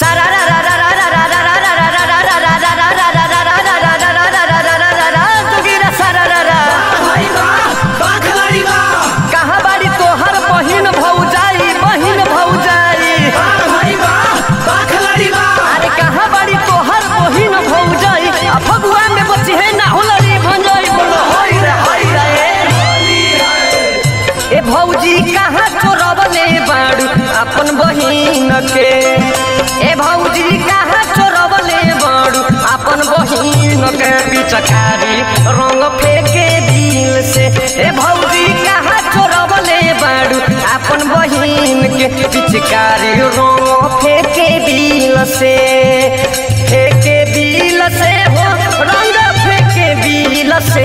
भौजी कहाँ चोरवले बाड़ू अपन बहिन के। ए भौजी कहाँ चोरवले बाड़ू अपन बहिन के। पिचकारी रंग फेंके दिल से। ए भौजी कहाँ चोरवले बाड़ू अपन बहिन के। पिचकारी रंग फेंके दिल से। फेंके दिल से हो रंग फेंके दिल से।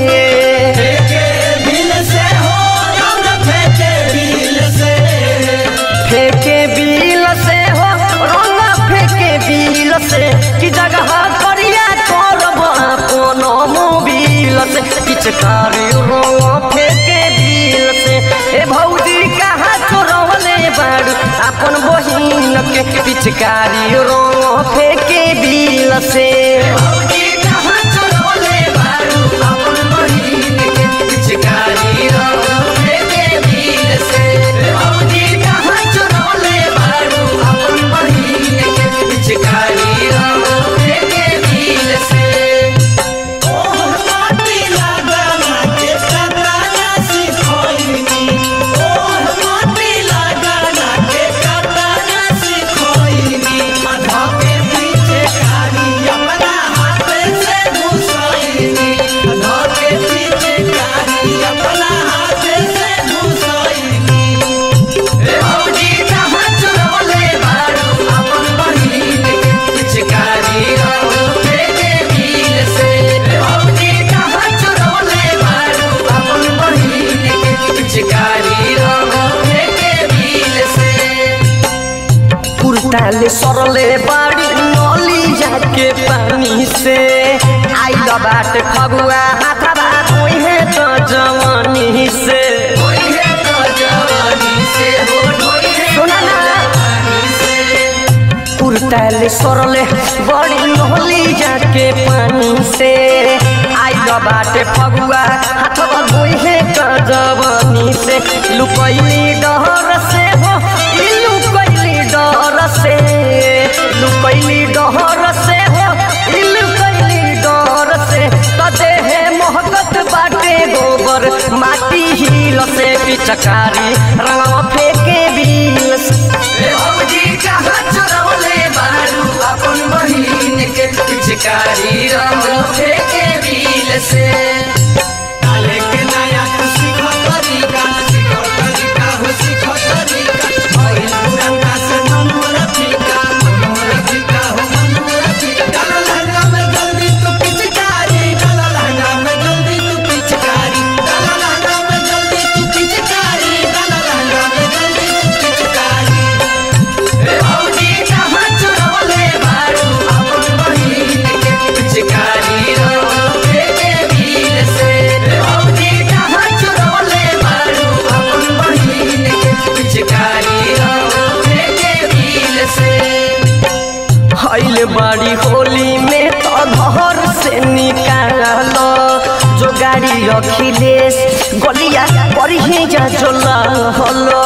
फेंके बिल से हो रंग फेंके बिल से कि जगह करिया करब अपन मोबिल से। पिचकारी रंग फेंके बिल से। ए भौजी कहाँ चोरवले बाड़ू अपन बहिन के। पिचकारी रंग फेंके बिल से। भौजी कहाँ चोरवले बाड़ू अपन बहिन के। पिचकारी रंग फेंके बिल से। भौजी कहाँ चोरवले बाड़ू अपन बहिन के। पिचकारी रंग फेंके बिल से। ओह माटी लगाना के कतना सिखोइनी। ओह माटी लगाना के कतना सिखोइनी। आधा के पीछे कारी अपना हाथ से घुसोइनी। आधा के पीछे कारी अपना हाथ से घुसोइनी। ए भौजी कहाँ चोरवले बाड़ू अपन बहिन के। पिचकारी रंग फेंके बिल से। ए भौजी कहाँ चोरवले बाड़ू अपन बहिन के। पिचकारी रंग फेंके बिल से। पुरताले सरले बाड़ी नली जाके पानी से। आइल बाटे फगुआ हाथवा धोइहे त जवानी से। धोइहे त जवानी से हो धोइहे सुना ना पुरताले सरले बड़ी नली जाके पानी से। आइल बाटे फगुआ हाथवा धोइहे त जवानी से। लुकैली डहर से हो लुकैली डर से। लुकैली डहर से हो लुकैली डर से। त देहे महकत बाटे गोबर माटी हिल से। पिचकारी रंग फेंके बिल से। ए भौजी कहाँ चोरवले बाड़ू अपन बहिन के। पिचकारी रंग फेंके बिल से। काले के नया तू सीखो तरीका। सीखो तरीका हो सीखो तरीका। भइल पुरनका से मनोर फीका। मनोर फीका हो मनोर फीका। डाला लहंगा में जल्दी तू पिचकारी। डाला लहंगा में जल्दी तू पिचकारी। डाला लहंगा में जल्दी तू पिचकारी। डाला लहंगा में जल्दी तू पिचकारी। ए भौजी कहाँ चोरवले बाड़ू अपन बहिन के। पिचकारी रंग फेंके बिल से। ए भौजी कहाँ चोरवले बाड़ू अपन बहिन के। पिचकारी रंग फेंके बिल से। हईल बाड़ी होली में तो घर से निकालो जो गाड़ी अखिलेश गलिया करिहे जा जोला हलो।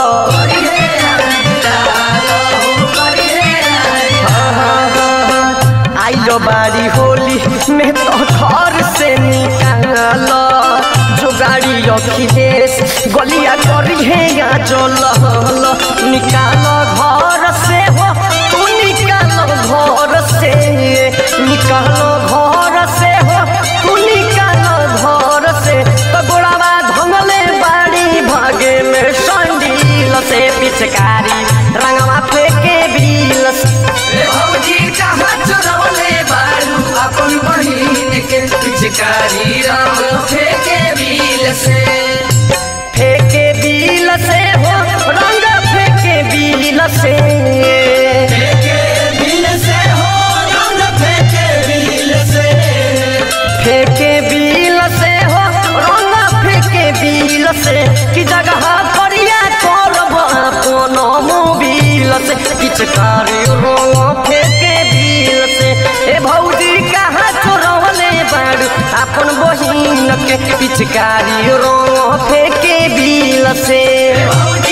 आइलो बाड़ी होली में तो घर से निकालो जो गाड़ी अखिलेश गलिया करिहे जा जोला हलो। निकालो घर से हो तू निकालो घर से। निकालो घर से हो तू निकालो घर से। तो गोड़ावा धंगले बाड़ी भागे में संडील से। पिचकारी रंगवा फेंके बिल से। ए भौजी कहाँ चोरवले बाड़ू अपन बहिन के। पिचकारी रंग फेंके बिल से। फेंके बिल से हो रंग फेंके बिल से। फेंके बिल से हो रंग फेंके बिल से। फेंके बिल से हो रंग फेंके बिल से कि जगह करिया करब अपन मोबिल से। पिचकारी रंग फेंके बिल से। ए भौजी कहाँ चोरवले बाड़ू अपन बहिन के पिचकारी रंग फेंके बिल से।